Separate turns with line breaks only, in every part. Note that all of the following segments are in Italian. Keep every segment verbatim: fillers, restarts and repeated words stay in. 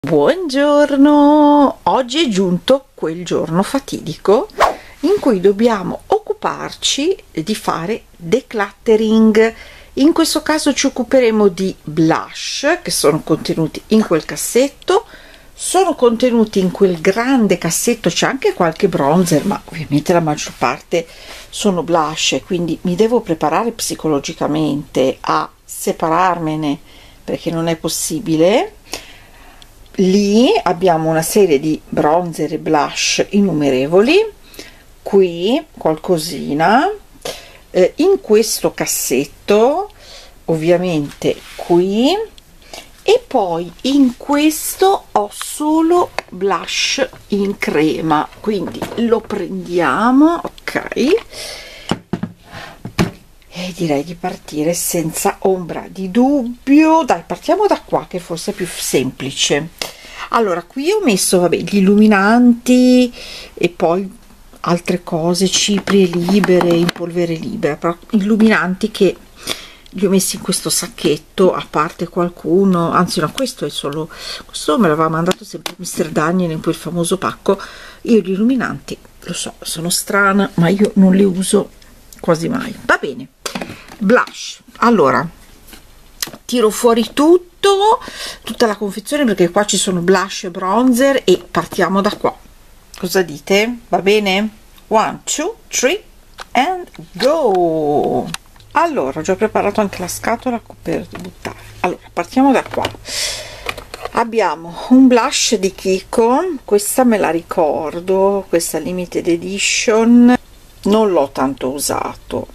Buongiorno, oggi è giunto quel giorno fatidico in cui dobbiamo occuparci di fare decluttering. In questo caso ci occuperemo di blush che sono contenuti in quel cassetto, sono contenuti in quel grande cassetto, c'è anche qualche bronzer, ma ovviamente la maggior parte sono blush, quindi mi devo preparare psicologicamente a separarmene perché non è possibile. Lì abbiamo una serie di bronzer e blush innumerevoli, qui qualcosina, eh, in questo cassetto ovviamente qui, e poi in questo ho solo blush in crema, quindi lo prendiamo, ok, e direi di partire senza ombra di dubbio. Dai, partiamo da qua che forse è più semplice. Allora, qui ho messo, vabbè, gli illuminanti e poi altre cose, ciprie libere, in polvere libera, però illuminanti che li ho messi in questo sacchetto, a parte qualcuno, anzi no, questo è solo, questo me l'aveva mandato sempre mister Daniel in quel famoso pacco. Io gli illuminanti, lo so, sono strana, ma io non li uso quasi mai. Va bene. Blush, allora tiro fuori tutto, tutta la confezione, perché qua ci sono blush e bronzer e partiamo da qua. Cosa dite? Va bene? One, two, three and go! Allora, ho già preparato anche la scatola per buttare. Allora, partiamo da qua. Abbiamo un blush di Kiko, questa me la ricordo, questa limited edition, non l'ho tanto usato,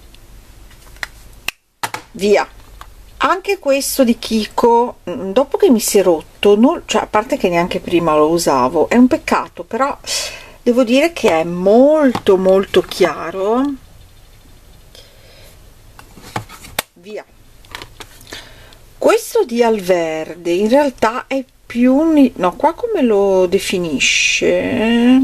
via. Anche questo di Kiko, dopo che mi si è rotto, non, cioè a parte che neanche prima lo usavo, è un peccato, però devo dire che è molto molto chiaro, via. Questo di Alverde in realtà è più un, no, qua come lo definisce?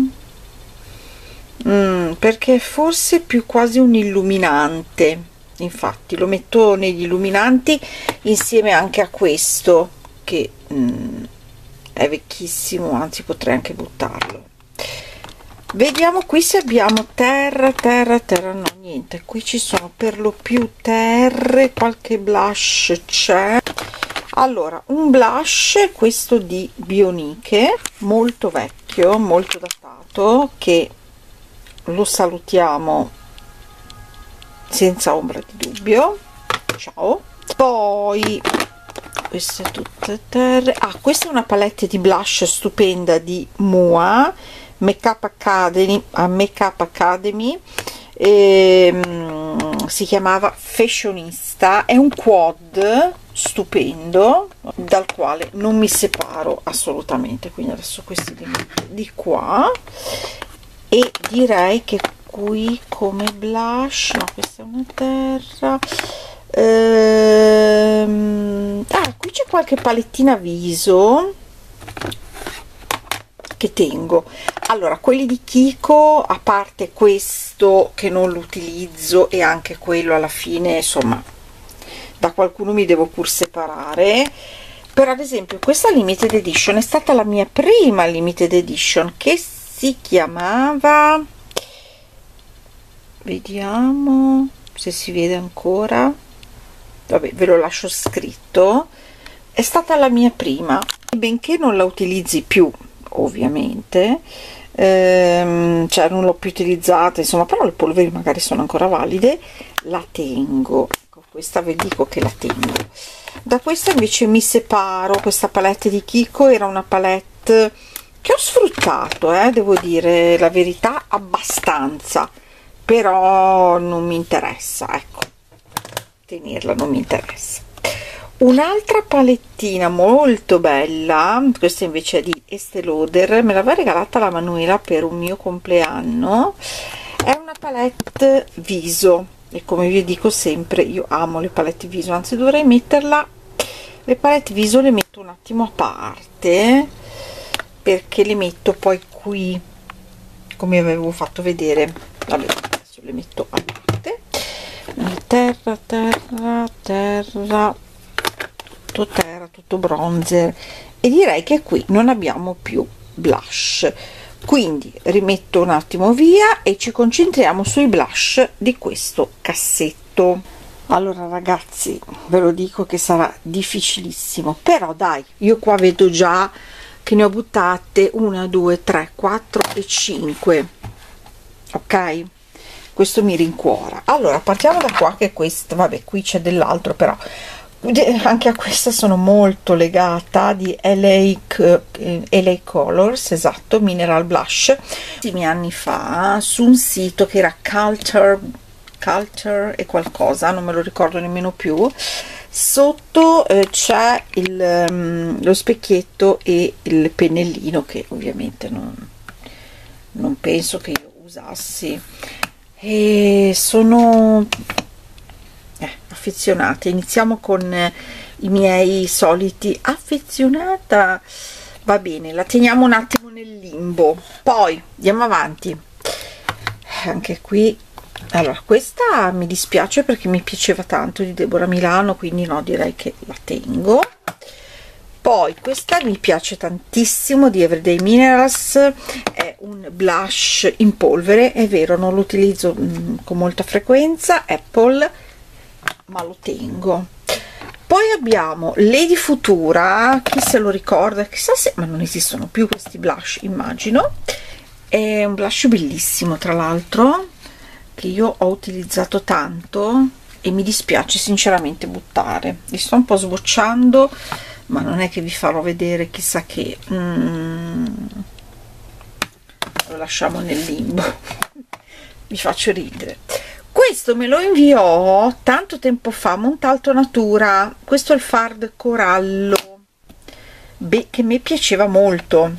Mm, perché è forse più quasi un illuminante, infatti lo metto negli illuminanti insieme anche a questo che mm, è vecchissimo, anzi potrei anche buttarlo. Vediamo qui se abbiamo terra terra terra, no, niente, qui ci sono per lo più terre, qualche blush c'è. Allora, un blush, questo di Bioniche, molto vecchio, molto datato, che lo salutiamo senza ombra di dubbio, ciao. Poi queste tutte terre. Ah, questa è una palette di blush stupenda di Mua Makeup Academy, a Makeup Academy, ehm, si chiamava Fashionista, è un quad stupendo dal quale non mi separo assolutamente, quindi adesso questi li metto di qua e direi che qui come blush, no, questa è una terra, ehm, ah, qui c'è qualche palettina viso che tengo. Allora, quelli di Kiko, a parte questo che non lo utilizzo e anche quello alla fine, insomma, da qualcuno mi devo pur separare. Per ad esempio questa limited edition è stata la mia prima limited edition, che si chiamava, vediamo se si vede ancora, vabbè ve lo lascio scritto, è stata la mia prima, benché non la utilizzi più ovviamente, ehm, cioè non l'ho più utilizzata, insomma, però le polveri magari sono ancora valide, la tengo. Ecco, questa vi dico che la tengo. Da questa invece mi separo. Questa palette di Kiko era una palette che ho sfruttato, eh, devo dire la verità, abbastanza, però non mi interessa, ecco, tenerla non mi interessa. Un'altra palettina molto bella, questa invece è di Estée Lauder, me l'aveva regalata la Manuela per un mio compleanno, è una palette viso e come vi dico sempre io amo le palette viso, anzi dovrei metterla, le palette viso le metto un attimo a parte perché le metto poi qui come avevo fatto vedere, vabbè adesso le metto a parte. Terra terra terra, tutto terra, tutto bronzer e direi che qui non abbiamo più blush, quindi rimetto un attimo via e ci concentriamo sui blush di questo cassetto. Allora ragazzi, ve lo dico che sarà difficilissimo, però dai, io qua vedo già che ne ho buttate una, due, tre, quattro e cinque. Ok, questo mi rincuora. Allora partiamo da qua, che questa, vabbè, qui c'è dell'altro, però anche a questa sono molto legata, di L A, L A Colors, esatto, Mineral Blush, moltissimi anni fa, su un sito che era Culture Culture e qualcosa, non me lo ricordo nemmeno più. Sotto eh, c'è il, um, lo specchietto e il pennellino, che ovviamente non, non penso che io usassi, e sono eh, affezionata. Iniziamo con eh, i miei soliti affezionata, va bene, la teniamo un attimo nel limbo, poi andiamo avanti. Anche qui, allora questa mi dispiace perché mi piaceva tanto, di Deborah Milano, quindi no, direi che la tengo. Poi questa mi piace tantissimo, di Everyday Minerals, è un blush in polvere, è vero, non lo utilizzo mh, con molta frequenza, Apple, ma lo tengo. Poi abbiamo Lady Futura, chi se lo ricorda, chissà se, ma non esistono più questi blush, immagino. È un blush bellissimo, tra l'altro, che io ho utilizzato tanto e mi dispiace sinceramente buttare. Li sto un po' sbocciando, ma non è che vi farò vedere chissà che. Mm, lo lasciamo nel limbo. Vi faccio ridere. Questo me lo inviò tanto tempo fa Montalto Natura, questo è il Fard Corallo, beh, che mi piaceva molto,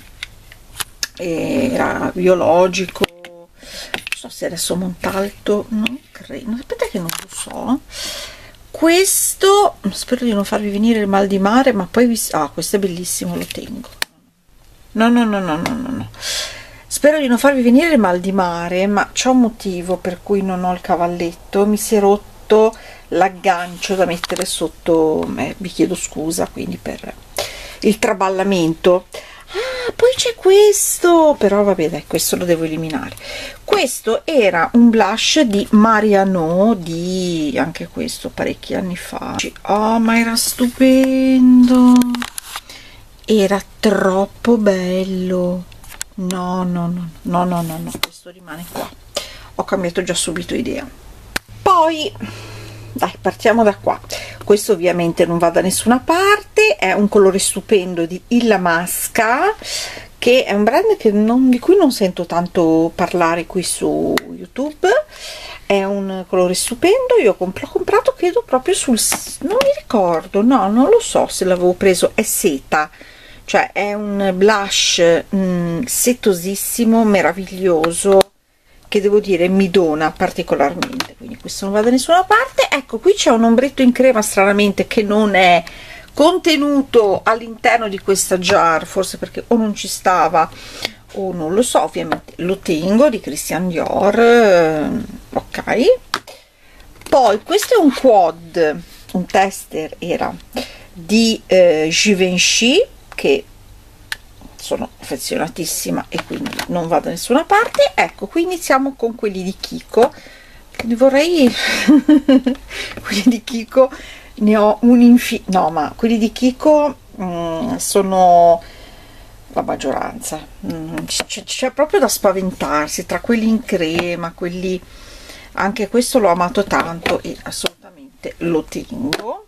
era biologico, non so se adesso Montalto, non credo, aspetta che non lo so. Questo, spero di non farvi venire il mal di mare, ma poi vi, ah, questo è bellissimo, lo tengo. No, no, no, no, no, no, no. Spero di non farvi venire il mal di mare, ma c'è un motivo per cui non ho il cavalletto, mi si è rotto l'aggancio da mettere sotto, eh, vi chiedo scusa quindi per il traballamento. Ah, poi c'è questo, però vabbè dai, questo lo devo eliminare. Questo era un blush di Mariano, di anche questo parecchi anni fa. Oh, ma era stupendo, era troppo bello. No, no, no, no, no, no, no, questo rimane qua. Ho cambiato già subito idea. Poi, dai, partiamo da qua. Questo ovviamente non va da nessuna parte, è un colore stupendo di Illamasqua, che è un brand che non, di cui non sento tanto parlare qui su YouTube. È un colore stupendo, io l'ho comprato credo proprio sul, non mi ricordo, no, non lo so se l'avevo preso, è seta, cioè è un blush mh, setosissimo, meraviglioso, che devo dire mi dona particolarmente, quindi questo non va da nessuna parte. Ecco, qui c'è un ombretto in crema stranamente che non è contenuto all'interno di questa jar, forse perché o non ci stava o non lo so, ovviamente lo tengo, di Christian Dior, eh, ok. Poi questo è un quad, un tester era di eh, Givenchy, che sono affezionatissima e quindi non va da nessuna parte. Ecco, qui iniziamo con quelli di Kiko, che vorrei quelli di Kiko ne ho un infi no ma quelli di Kiko mh, sono la maggioranza, c'è proprio da spaventarsi tra quelli in crema, quelli, anche questo l'ho amato tanto e assolutamente lo tengo.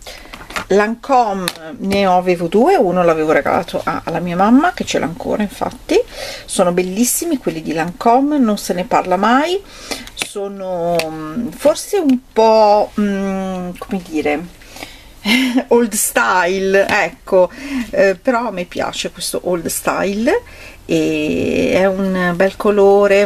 Lancome ne avevo due, uno l'avevo regalato alla mia mamma che ce l'ha ancora, infatti sono bellissimi quelli di Lancome, non se ne parla mai, sono forse un po' mh, come dire old style, ecco, eh, però a me piace questo old style e è un bel colore,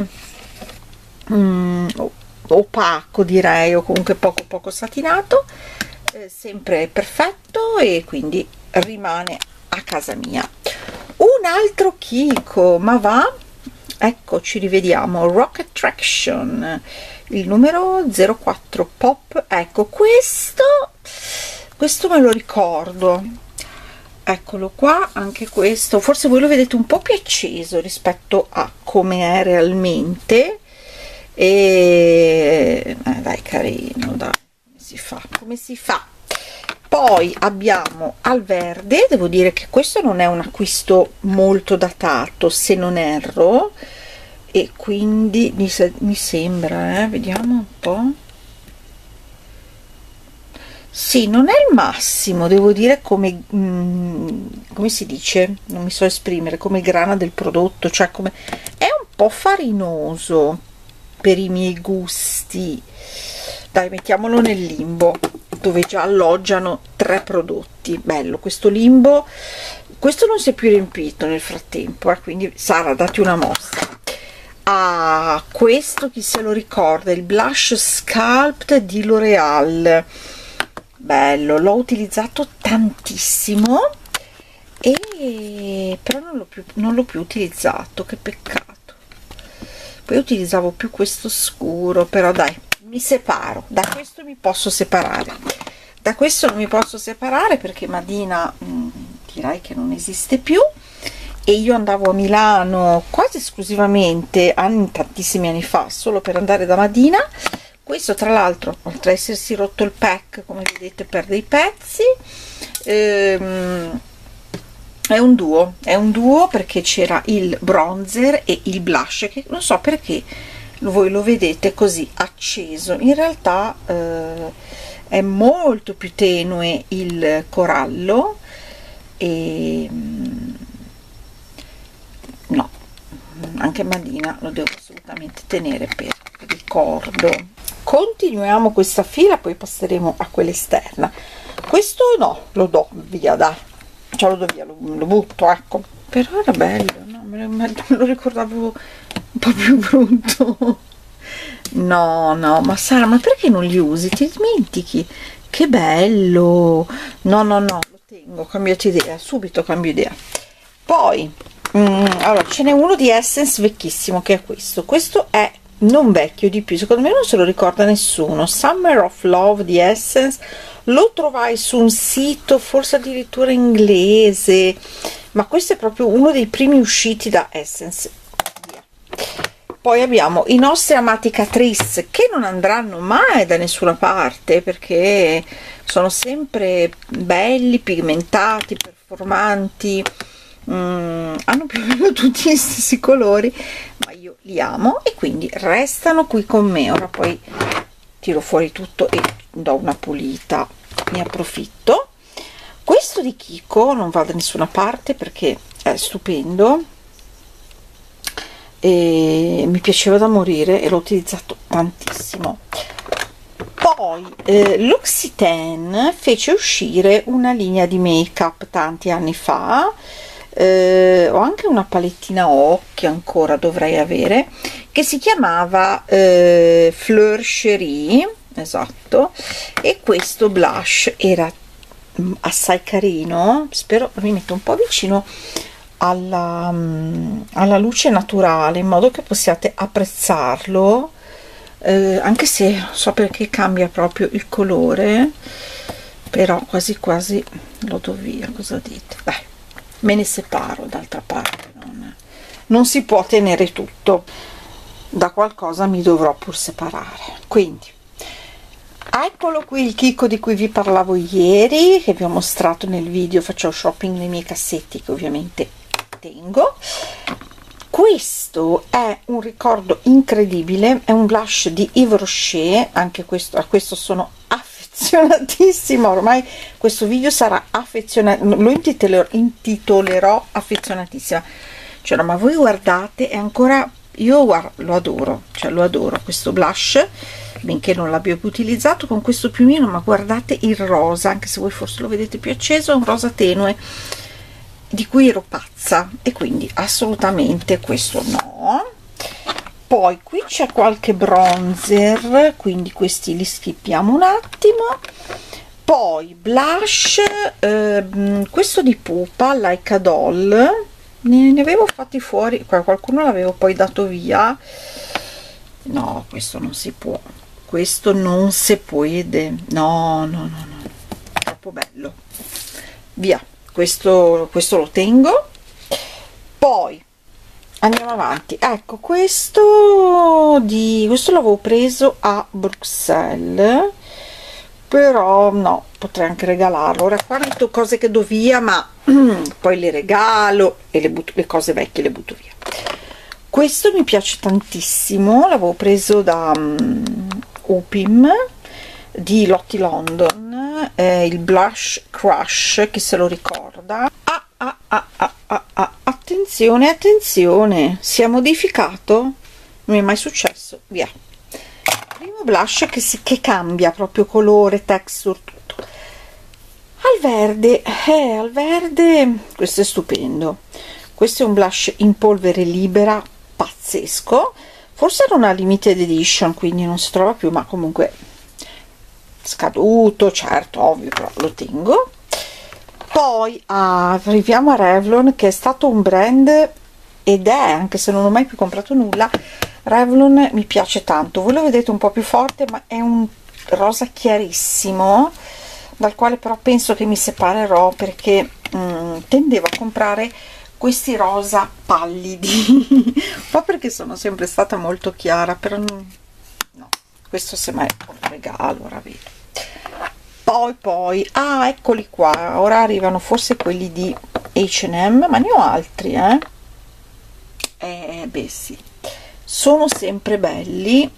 mh, opaco direi, o comunque poco poco satinato, sempre perfetto, e quindi rimane a casa mia. Un altro Kiko, ma va, ecco, ci rivediamo, Rock Attraction, il numero zero quattro Pop. Ecco, questo questo me lo ricordo, eccolo qua, anche questo forse voi lo vedete un po' più acceso rispetto a come è realmente, e eh, dai, carino, dai, come si fa, come si fa. Poi abbiamo al verde, devo dire che questo non è un acquisto molto datato se non erro, e quindi mi, se mi sembra, eh, vediamo un po'. Sì, non è il massimo, devo dire, come, mm, come si dice, non mi so esprimere, come grana del prodotto, cioè come è un po' farinoso per i miei gusti. Dai, mettiamolo nel limbo, dove già alloggiano tre prodotti. Bello questo limbo, questo non si è più riempito nel frattempo, eh, quindi Sara, dati una mossa. Ah, questo chi se lo ricorda, il blush Sculpt di L'Oreal. Bello, l'ho utilizzato tantissimo, e però non l'ho più, non l'ho più utilizzato, che peccato. Poi utilizzavo più questo scuro, però dai, mi separo, da questo mi posso separare, da questo non mi posso separare perché Madina mh, direi che non esiste più, e io andavo a Milano quasi esclusivamente, anni, tantissimi anni fa, solo per andare da Madina. Questo tra l'altro, oltre a essersi rotto il pack, come vedete, per dei pezzi, ehm, è un duo, è un duo perché c'era il bronzer e il blush, che non so perché voi lo vedete così acceso, in realtà eh, è molto più tenue il corallo, e no, anche Madina lo devo assolutamente tenere per ricordo. Continuiamo questa fila, poi passeremo a quella esterna. Questo no, lo do via, dai, cioè lo do via, lo, lo butto, ecco. Però era bello, no? Me lo, me lo ricordavo un po' più brutto. No, no, ma Sara, ma perché non li usi? Ti dimentichi? Che bello! No, no, no, lo tengo, cambiato idea, subito cambio idea. Poi, mm, allora, ce n'è uno di Essence vecchissimo, che è questo. Questo è non vecchio di più, secondo me non se lo ricorda nessuno. Summer of Love di Essence, lo trovai su un sito forse addirittura inglese, ma questo è proprio uno dei primi usciti da Essence. Via. Poi abbiamo i nostri amati Catrice, che non andranno mai da nessuna parte perché sono sempre belli, pigmentati, performanti. Mm, hanno più o meno tutti gli stessi colori, ma io li amo e quindi restano qui con me. Ora poi tiro fuori tutto e do una pulita, ne approfitto. Questo di Kiko non va da nessuna parte perché è stupendo e mi piaceva da morire e l'ho utilizzato tantissimo. Poi eh, l'Occitane fece uscire una linea di make up tanti anni fa. Eh, ho anche una palettina occhi, ancora dovrei avere, che si chiamava eh, Fleur Cherie, esatto, e questo blush era mh, assai carino. Spero mi metto un po' vicino alla, mh, alla luce naturale in modo che possiate apprezzarlo, eh, anche se so perché cambia proprio il colore, però quasi quasi lo do via. Cosa dite? Dai, me ne separo, d'altra parte non, non si può tenere tutto, da qualcosa mi dovrò pur separare. Quindi eccolo qui il Kiko di cui vi parlavo ieri, che vi ho mostrato nel video faccio shopping nei miei cassetti, che ovviamente tengo. Questo è un ricordo incredibile, è un blush di Yves Rocher, anche questo, a questo sono affezionatissima, ormai questo video sarà affezionato, lo intitolerò, intitolerò affezionatissima, cioè, no, ma voi guardate, è ancora, io guardo, lo adoro, cioè lo adoro questo blush, benché non l'abbia più utilizzato, con questo piumino, ma guardate il rosa, anche se voi forse lo vedete più acceso, è un rosa tenue di cui ero pazza, e quindi assolutamente questo no. Poi qui c'è qualche bronzer, quindi questi li skippiamo un attimo. Poi blush, ehm, questo di Pupa, Like a Doll, ne, ne avevo fatti fuori, qualcuno l'avevo poi dato via. No, questo non si può, questo non si può, no, no, no, no, troppo bello, via, questo questo lo tengo. Poi andiamo avanti. Ecco, questo di questo l'avevo preso a Bruxelles, però no, potrei anche regalarlo. Ora qua metto cose che do via, ma poi le regalo e le butto, le cose vecchie le butto via. Questo mi piace tantissimo, l'avevo preso da um, Upim di Lottie London, eh, il Blush Crush, chi se lo ricorda. Ah, ah, ah, ah, ah, ah. Attenzione, attenzione, si è modificato, non mi è mai successo, via. Primo blush che, si, che cambia proprio colore, texture, tutto. Al verde, eh, al verde, questo è stupendo. Questo è un blush in polvere libera, pazzesco. Forse era una limited edition, quindi non si trova più, ma comunque scaduto, certo, ovvio, però lo tengo. Poi ah, arriviamo a Revlon, che è stato un brand ed è, anche se non ho mai più comprato nulla, Revlon mi piace tanto. Voi lo vedete un po' più forte, ma è un rosa chiarissimo, dal quale però penso che mi separerò, perché mh, tendevo a comprare questi rosa pallidi un po' perché sono sempre stata molto chiara, però non, no, questo semmai è un regalo, ora vedo. Poi poi ah, eccoli qua, ora arrivano forse quelli di H and M, ma ne ho altri, eh eh beh sì, sono sempre belli.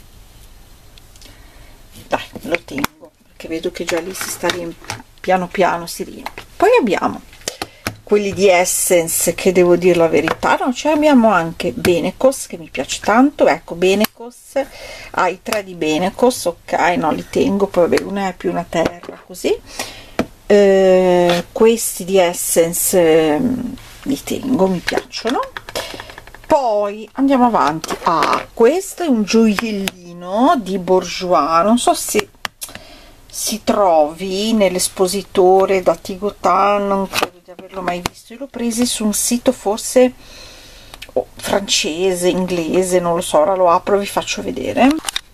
Dai, lo tengo perché vedo che già lì si sta riempiendo, piano piano si riempie. Poi abbiamo quelli di Essence, che devo dire la verità, no, cioè abbiamo anche Benecos, che mi piace tanto. Ecco, Benecos, ah, i tre di Benecos, ok, no, li tengo. Poi vabbè, una è più una terra, così. Eh, questi di Essence eh, li tengo, mi piacciono. Poi andiamo avanti. Ah, questo è un gioiellino di Bourjois, non so se si trovi nell'espositore da Tigotan, non credo di averlo mai visto. Io l'ho preso su un sito forse oh, francese, inglese, non lo so, ora lo apro e vi faccio vedere.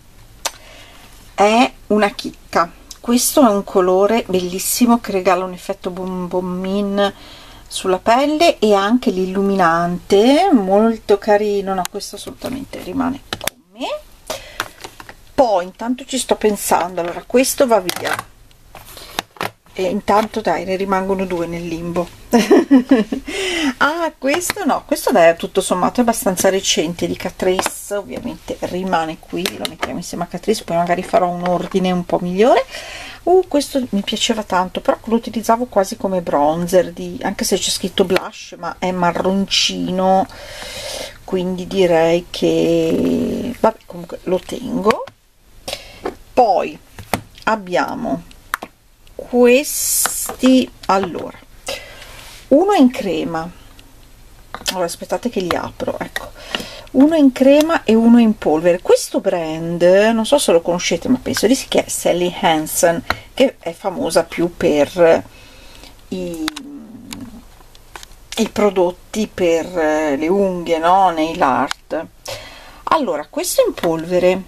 È una chicca. Questo è un colore bellissimo che regala un effetto bombommin sulla pelle, e anche l'illuminante molto carino. No, questo assolutamente rimane con me. Poi intanto ci sto pensando, allora questo va via e intanto dai, ne rimangono due nel limbo. Ah, questo no, questo dai, tutto sommato è abbastanza recente, di Catrice, ovviamente rimane qui, lo mettiamo insieme a Catrice, poi magari farò un ordine un po' migliore. Uh, questo mi piaceva tanto, però lo utilizzavo quasi come bronzer, di, anche se c'è scritto blush, ma è marroncino, quindi direi che vabbè, comunque lo tengo. Poi abbiamo questi, allora uno in crema, allora aspettate che li apro, ecco, uno in crema e uno in polvere. Questo brand non so se lo conoscete, ma penso di sì, che è Sally Hansen, che è famosa più per i, i prodotti per le unghie, no, nail art. Allora, questo in polvere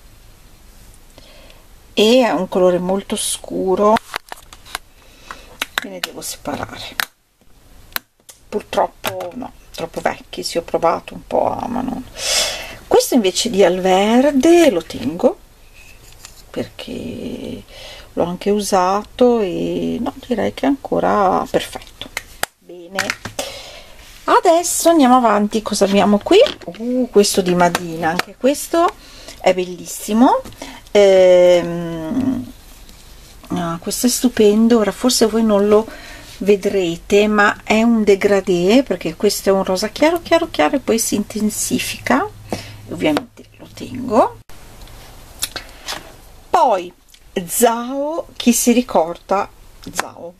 e è un colore molto scuro, me ne devo separare, purtroppo no, troppo vecchi, sì, ho provato un po' a, ma non. Questo invece di al verde lo tengo perché l'ho anche usato e no, direi che è ancora perfetto. Bene, adesso andiamo avanti. Cosa abbiamo qui? Uh, questo di Madina, anche questo è bellissimo. Ehm, ah, questo è stupendo. Ora forse voi non lo vedrete, ma è un degradé, perché questo è un rosa chiaro chiaro chiaro e poi si intensifica, ovviamente lo tengo. Poi Zao, chi si ricorda Zao,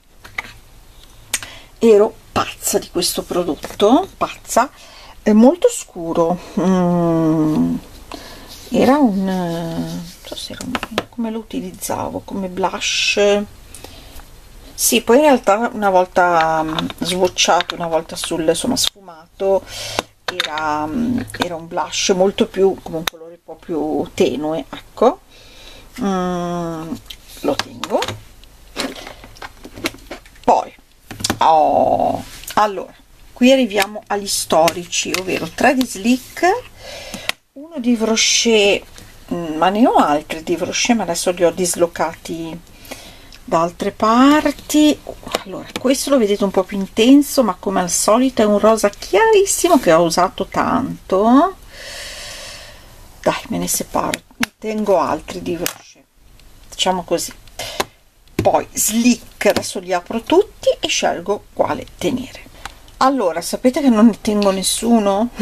ero pazza di questo prodotto, pazza, è molto scuro. mm. Era un, non so se era un, come lo utilizzavo, come blush, sì, poi in realtà una volta um, swatchato, una volta sul, insomma, sfumato, era, um, era un blush molto più, come un colore un po' più tenue, ecco. Mm, lo tengo. Poi Oh, allora qui arriviamo agli storici, ovvero tre di Sleek, uno di Rocher, ma ne ho altri di Rocher, ma adesso li ho dislocati da altre parti. Allora, questo lo vedete un po' più intenso, ma come al solito è un rosa chiarissimo che ho usato tanto. Dai, me ne separo, ne tengo altri di Rocher, diciamo così. Poi Sleek, adesso li apro tutti e scelgo quale tenere. Allora, sapete che non ne tengo nessuno?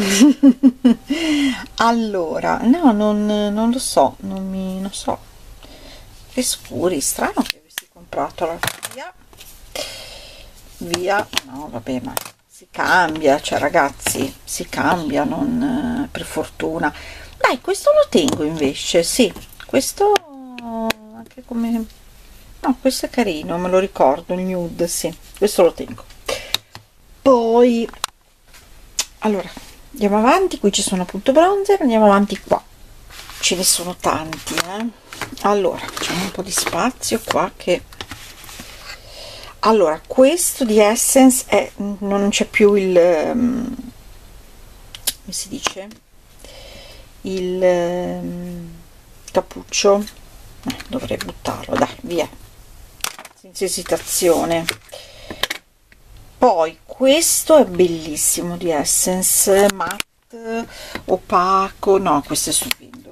Allora, no, non, non lo so, non mi, non so, che scuri, strano che avessi comprato la via, via, no, vabbè, ma si cambia, cioè ragazzi, si cambia, non per fortuna. Dai, questo lo tengo invece, sì, questo anche come, no, questo è carino, me lo ricordo, il nude, sì, questo lo tengo. Poi allora andiamo avanti, qui ci sono appunto bronzer, andiamo avanti, qua ce ne sono tanti, eh? Allora facciamo un po' di spazio qua, che allora questo di Essence è, non c'è più il um, come si dice, il um, cappuccio, eh, dovrei buttarlo, dai, via, senza esitazione. Poi questo è bellissimo di Essence, matte, opaco, no, questo è stupendo.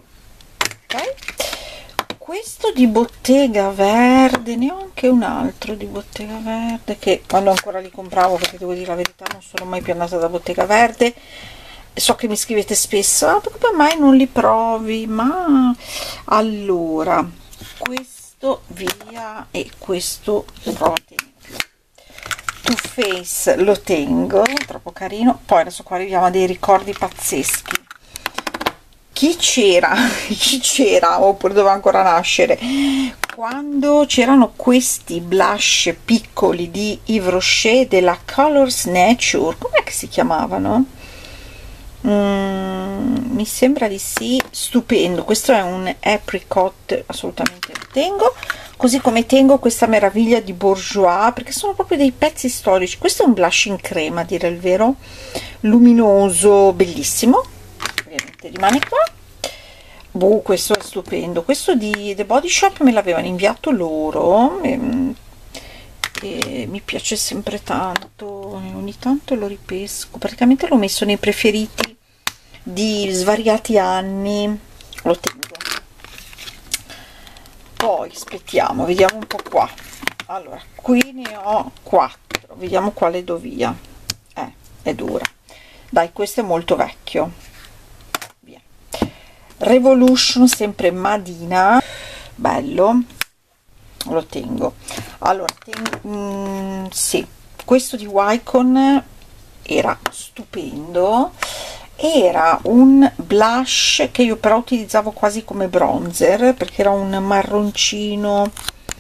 Ok, questo di Bottega Verde, ne ho anche un altro di Bottega Verde, che quando ancora li compravo, perché devo dire la verità non sono mai più andata da Bottega Verde, so che mi scrivete spesso, ah, perché mai non li provi, ma allora questo via e questo provo a tenerlo. Too Faced lo tengo, troppo carino. Poi adesso qua arriviamo a dei ricordi pazzeschi. Chi c'era chi c'era oppure doveva ancora nascere quando c'erano questi blush piccoli di Yves Rocher della Colors Nature, com'è che si chiamavano? Mm, mi sembra di sì, stupendo. Questo è un apricot, assolutamente lo tengo, così come tengo questa meraviglia di Bourjois, perché sono proprio dei pezzi storici. Questo è un blush in crema, a dire il vero, luminoso, bellissimo, ovviamente rimane qua. Boh, questo è stupendo. Questo di The Body Shop me l'avevano inviato loro e, e mi piace sempre tanto, ogni tanto lo ripesco, praticamente l'ho messo nei preferiti di svariati anni, lo tengo. Poi aspettiamo, vediamo un po' qua. Allora, qui ne ho quattro, vediamo quale do via. Eh, è dura, dai, questo è molto vecchio, via. Revolution, sempre Madina, bello, lo tengo. Allora tengo, mm, sì, questo di Wycon era stupendo, era un blush che io però utilizzavo quasi come bronzer, perché era un marroncino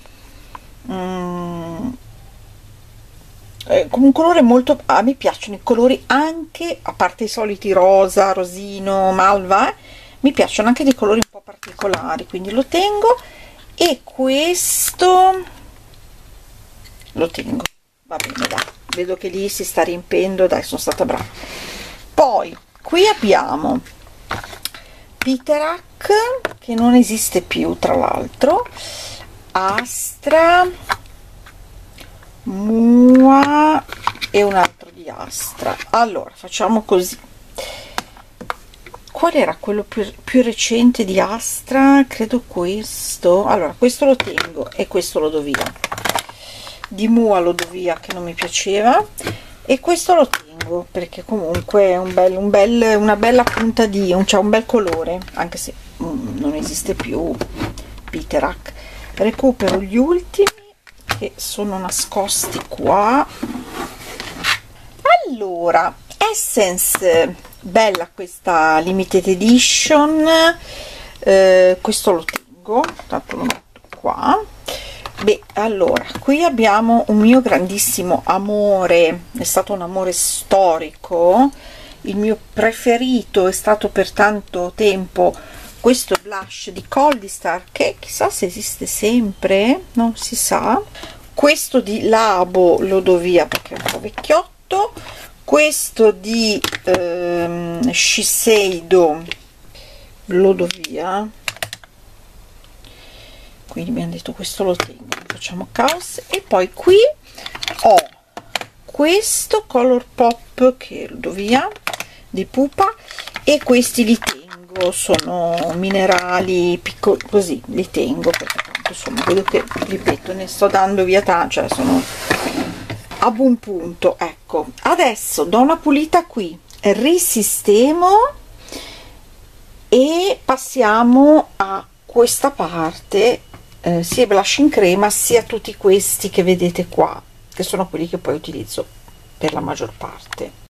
mm, eh, con un colore molto, a me piacciono i colori anche, a parte i soliti rosa, rosino, malva, eh, mi piacciono anche dei colori un po' particolari, quindi lo tengo. E questo lo tengo, va bene, dai, vedo che lì si sta riempendo, dai, sono stata brava. Poi qui abbiamo Piterac, che non esiste più tra l'altro, Astra, Mua e un altro di Astra. Allora facciamo così, qual era quello più, più recente di Astra? Credo questo. Allora questo lo tengo e questo lo do via. Di Mua lo do via, che non mi piaceva, e questo lo tengo perché comunque è un bel, un bel, una bella punta di, un, c'è un bel colore, anche se mm, non esiste più Piterac. Recupero gli ultimi che sono nascosti qua. Allora, Essence, bella questa limited edition, eh, questo lo tengo, tanto lo metto qua. Beh, allora qui abbiamo un mio grandissimo amore, è stato un amore storico, il mio preferito è stato per tanto tempo questo blush di Coldistar, che chissà se esiste sempre, non si sa. questo di Labo lo do via perché è un po' vecchiotto, questo di ehm, Shiseido lo do via, quindi abbiamo detto questo lo tengo, facciamo caos. E poi qui ho questo Color Pop che lo do via di Pupa, e questi li tengo, sono minerali piccoli, così li tengo perché tanto insomma vedo che, ripeto, ne sto dando via tanto, cioè sono a buon punto. Ecco, adesso do una pulita qui, risistemo e passiamo a questa parte, eh, sia i blush in crema sia tutti questi che vedete qua, che sono quelli che poi utilizzo per la maggior parte.